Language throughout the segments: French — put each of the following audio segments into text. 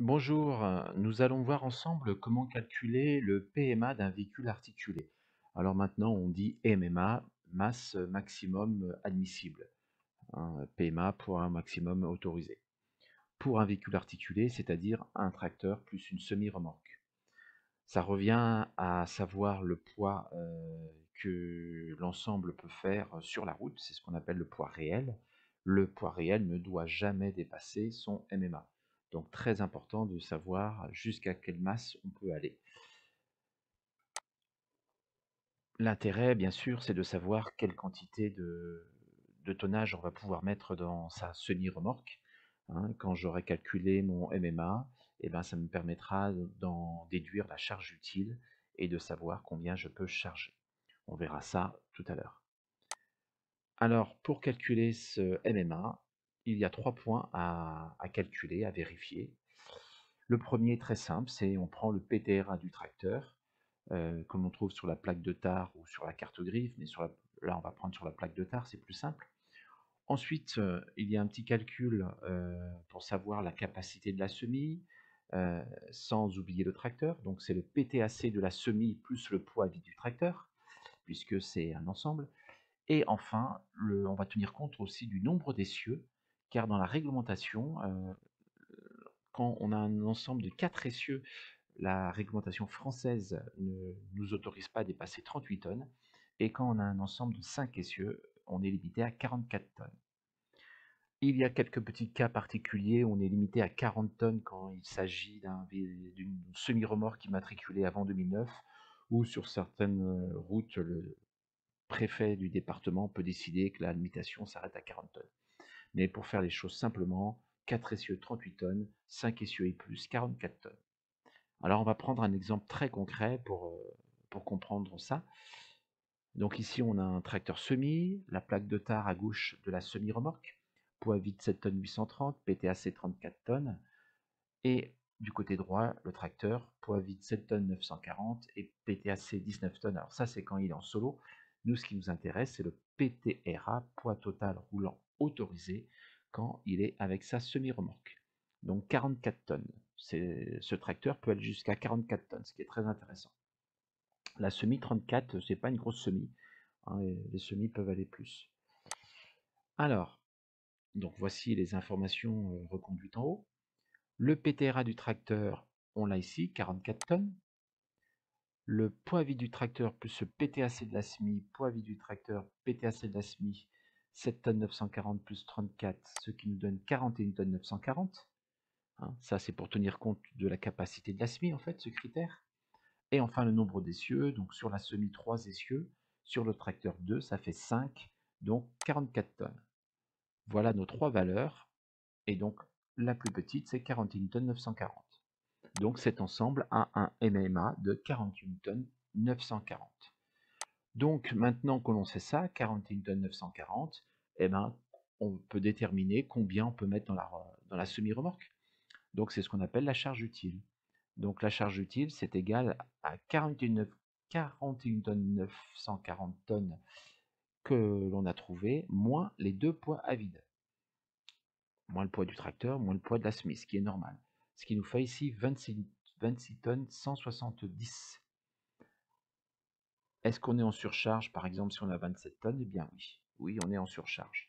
Bonjour, nous allons voir ensemble comment calculer le PMA d'un véhicule articulé. Alors maintenant, on dit MMA, masse maximum admissible, hein, PMA pour un maximum autorisé. Pour un véhicule articulé, c'est-à-dire un tracteur plus une semi-remorque. Ça revient à savoir le poids que l'ensemble peut faire sur la route, c'est ce qu'on appelle le poids réel. Le poids réel ne doit jamais dépasser son MMA. Donc très important de savoir jusqu'à quelle masse on peut aller. L'intérêt, bien sûr, c'est de savoir quelle quantité de tonnage on va pouvoir mettre dans sa semi-remorque. Hein. Quand j'aurai calculé mon MMA, eh ben, ça me permettra d'en déduire la charge utile et de savoir combien je peux charger. On verra ça tout à l'heure. Alors, pour calculer ce MMA, il y a 3 points à calculer, à vérifier. Le premier est très simple, c'est on prend le PTRA du tracteur, comme on trouve sur la plaque de tare ou sur la carte grise, mais là on va prendre sur la plaque de tare, c'est plus simple. Ensuite, il y a un petit calcul pour savoir la capacité de la semis, sans oublier le tracteur. Donc c'est le PTAC de la semis plus le poids vide du tracteur, puisque c'est un ensemble. Et enfin, on va tenir compte aussi du nombre d'essieux, car dans la réglementation, quand on a un ensemble de 4 essieux, la réglementation française ne nous autorise pas à dépasser 38 tonnes, et quand on a un ensemble de 5 essieux, on est limité à 44 tonnes. Il y a quelques petits cas particuliers où on est limité à 40 tonnes quand il s'agit d'une semi-remorque immatriculée avant 2009, ou sur certaines routes, le préfet du département peut décider que la limitation s'arrête à 40 tonnes. Mais pour faire les choses simplement, 4 essieux 38 tonnes, 5 essieux et plus 44 tonnes. Alors on va prendre un exemple très concret pour comprendre ça. Donc ici on a un tracteur semi, la plaque de tare à gauche de la semi-remorque, poids vide 7 tonnes 830, PTAC 34 tonnes, et du côté droit le tracteur, poids vide 7 tonnes 940 et PTAC 19 tonnes. Alors ça c'est quand il est en solo. Nous ce qui nous intéresse c'est le PTRA, poids total roulant autorisé, quand il est avec sa semi-remorque. Donc 44 tonnes. Ce tracteur peut aller jusqu'à 44 tonnes, ce qui est très intéressant. La semi 34, c'est pas une grosse semi, hein, les semis peuvent aller plus. Alors, donc voici les informations reconduites en haut. Le PTRA du tracteur, on l'a ici, 44 tonnes. Le poids vide du tracteur plus le PTAC de la SMI, poids vide du tracteur, PTAC de la SMI, 7 tonnes 940 plus 34, ce qui nous donne 41 tonnes 940. Hein, ça, c'est pour tenir compte de la capacité de la SMI, en fait, ce critère. Et enfin, le nombre d'essieux, donc sur la SMI, 3 essieux, sur le tracteur 2, ça fait 5, donc 44 tonnes. Voilà nos 3 valeurs, et donc la plus petite, c'est 41 tonnes 940. Donc cet ensemble a un MMA de 41 tonnes 940. Donc maintenant que l'on sait ça, 41 tonnes 940, eh ben, on peut déterminer combien on peut mettre dans la semi-remorque. Donc c'est ce qu'on appelle la charge utile. Donc la charge utile, c'est égal à 41 tonnes 940 tonnes que l'on a trouvé, moins les deux poids à vide. Moins le poids du tracteur, moins le poids de la semis, ce qui est normal. Ce qui nous fait ici 26 tonnes 170. Est-ce qu'on est en surcharge, par exemple, si on a 27 tonnes? Eh bien oui, oui, on est en surcharge.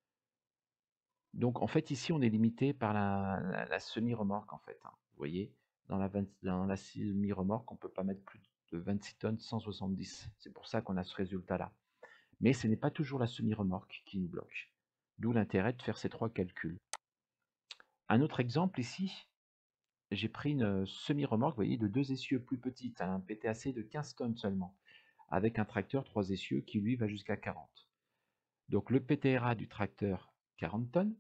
Donc en fait, ici, on est limité par la semi-remorque, en fait. Hein. Vous voyez, dans la semi-remorque, on ne peut pas mettre plus de 26 tonnes 170. C'est pour ça qu'on a ce résultat-là. Mais ce n'est pas toujours la semi-remorque qui nous bloque. D'où l'intérêt de faire ces 3 calculs. Un autre exemple ici, j'ai pris une semi-remorque, vous voyez, de 2 essieux plus petite, un PTAC de 15 tonnes seulement, avec un tracteur 3 essieux qui lui va jusqu'à 40. Donc le PTRA du tracteur, 40 tonnes.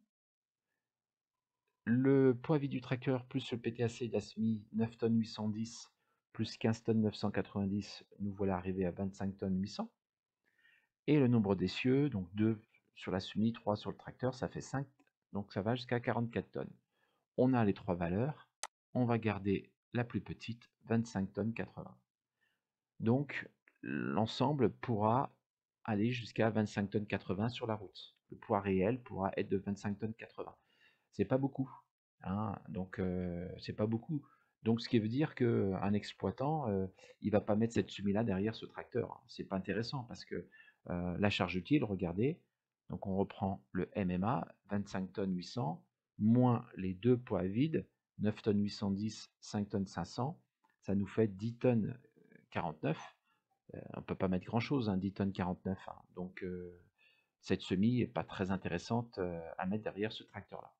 Le poids vide du tracteur plus le PTAC de la SMI, 9 tonnes 810, plus 15 tonnes 990, nous voilà arrivés à 25 tonnes 800. Et le nombre d'essieux, donc 2 sur la SMI, 3 sur le tracteur, ça fait 5, donc ça va jusqu'à 44 tonnes. On a les 3 valeurs, on va garder la plus petite, 25 tonnes 80. Donc l'ensemble pourra aller jusqu'à 25 tonnes 80 sur la route. Le poids réel pourra être de 25 tonnes 80. C'est pas beaucoup, hein, donc c'est pas beaucoup. Donc ce qui veut dire qu'un exploitant, il va pas mettre cette semis-là derrière ce tracteur, hein. C'est pas intéressant parce que, la charge utile, regardez, donc on reprend le MMA, 25 tonnes 800, moins les 2 poids vides, 9 tonnes 810, 5 tonnes 500, ça nous fait 10 tonnes 49. On peut pas mettre grand-chose, hein, 10 tonnes 49, hein. Donc cette semis est pas très intéressante, à mettre derrière ce tracteur-là.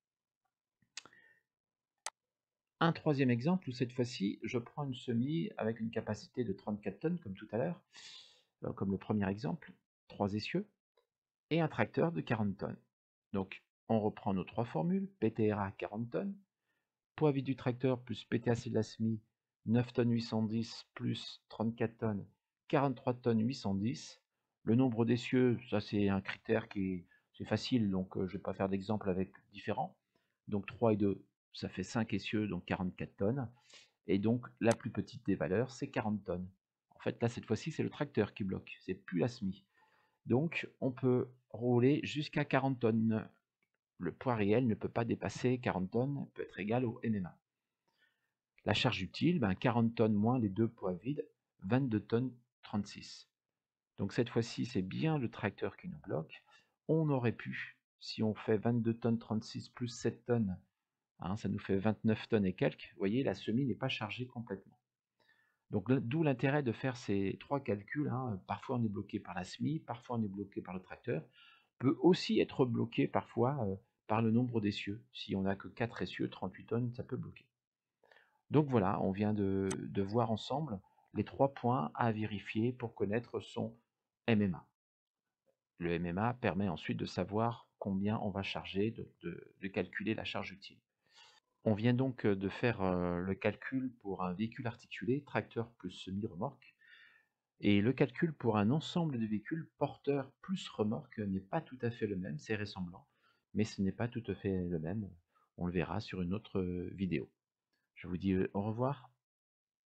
Un troisième exemple où cette fois-ci, je prends une semis avec une capacité de 34 tonnes comme tout à l'heure, comme le premier exemple, 3 essieux, et un tracteur de 40 tonnes. Donc on reprend nos 3 formules, PTRA 40 tonnes, poids vide du tracteur plus PTAC de la semis, 9 tonnes 810 plus 34 tonnes, 43 tonnes 810. Le nombre d'essieux, ça c'est un critère qui est, c'est facile, donc je ne vais pas faire d'exemple avec différents. Donc 3 et 2, ça fait 5 essieux, donc 44 tonnes. Et donc la plus petite des valeurs, c'est 40 tonnes. En fait, là, cette fois-ci, c'est le tracteur qui bloque, c'est plus la semis. Donc on peut rouler jusqu'à 40 tonnes. Le poids réel ne peut pas dépasser 40 tonnes, peut être égal au MMA. La charge utile, 40 tonnes moins les 2 poids vides, 22 tonnes 36. Donc cette fois-ci, c'est bien le tracteur qui nous bloque. On aurait pu, si on fait 22 tonnes 36 plus 7 tonnes, hein, ça nous fait 29 tonnes et quelques. Vous voyez, la semis n'est pas chargée complètement. Donc d'où l'intérêt de faire ces 3 calculs, hein. Parfois on est bloqué par la semis, parfois on est bloqué par le tracteur. Peut aussi être bloqué parfois par le nombre d'essieux. Si on n'a que 4 essieux, 38 tonnes, ça peut bloquer. Donc voilà, on vient de voir ensemble les 3 points à vérifier pour connaître son MMA. Le MMA permet ensuite de savoir combien on va charger, de calculer la charge utile. On vient donc de faire le calcul pour un véhicule articulé, tracteur plus semi-remorque. Et le calcul pour un ensemble de véhicules, porteur plus remorque, n'est pas tout à fait le même, c'est ressemblant, mais ce n'est pas tout à fait le même. On le verra sur une autre vidéo. Je vous dis au revoir.